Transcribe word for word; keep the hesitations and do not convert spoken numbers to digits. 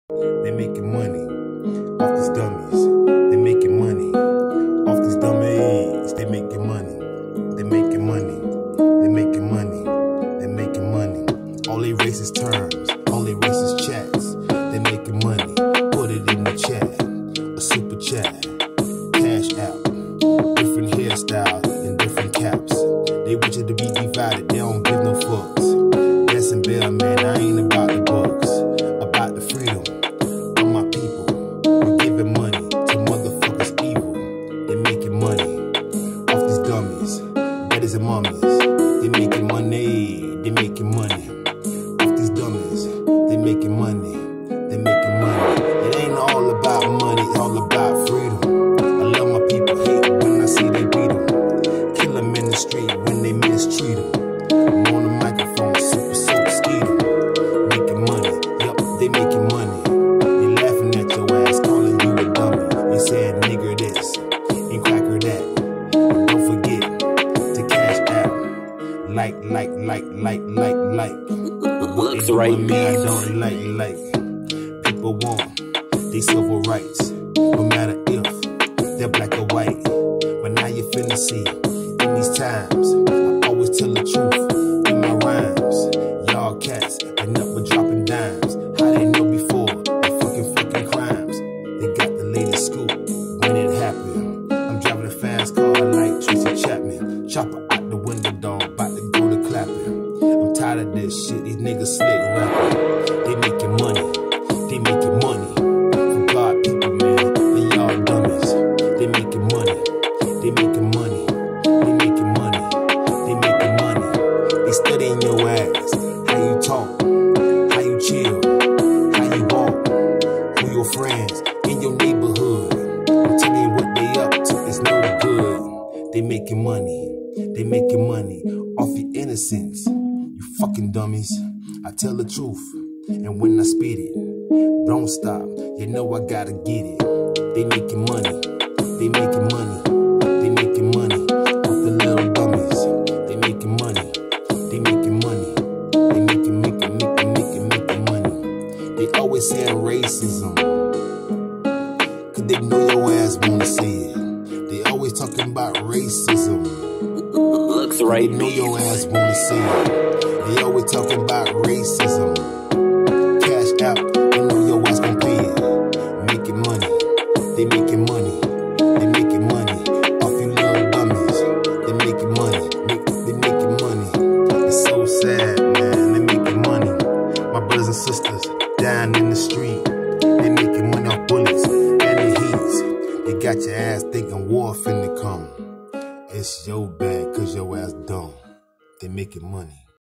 They making money off these dummies. They making money off these dummies. They making money. They making money. They making money. They making money. All they racist terms, all they racist chats. They making money. Put it in the chat, a super chat, cash out, different hairstyles and different caps. They want you to be divided. They don't give no fucks. Yes and Bill, man, I ain't about the books, about the freedom of my people. We're giving money to motherfuckers evil. They making money off these dummies, daddies and mummies. They making money, they making money off these dummies. They making money, they making money. It ain't all about money, it's all about freedom. I love my people, hate when I see they beat them. Kill them in the street when they mistreat them. I'm on the microphone, super soak skeeter. Making money, yup, they making money. They laughing at your ass, calling you a dummy. They saying nigger this and cracker that. And don't forget to cash out. Like, like, like, like, like, like. Looks right, me, I don't like, like. People want they civil rights, no matter if they're black or white. But now you finna see, in these times, I always tell the truth in my rhymes. Y'all cats ain't nothing but dropping dimes. How they know before the fucking fucking crimes? They got the latest scoop when it happened. I'm driving a fast car like Tracy Chapman. Chopper out the window, dog, about to go to clapping. I'm tired of this shit, these niggas slick rapping. They making money, they making money. For God people, man, they y'all dummies. They making money, they making money. They making money, they making money. They studying your ass, how you talk, how you chill, how you walk, who your friends in your neighborhood. I'm telling you what they up to, it's no good. They making money, they making money off your innocence. You fucking dummies, I tell the truth, and when I spit it, don't stop, you know I gotta get it. They making money, they making money, they making money off the little dummies. They making money, they making money, they making, making, making, making, making money. They always saying racism, cause they know your ass wanna say it. They always talking about racism. Looks right, They know your ass wanna say it. They always talking about racism. Cash out, they know your ass gon' pay it. Making money, they making money, they making money off you little dummies. They making money, make, they making money. It's so sad, man. They making money. My brothers and sisters down in the street. They making money off bullets and the heats. They got your ass thinking war finna come. It's your bad cause your ass dumb. They making money.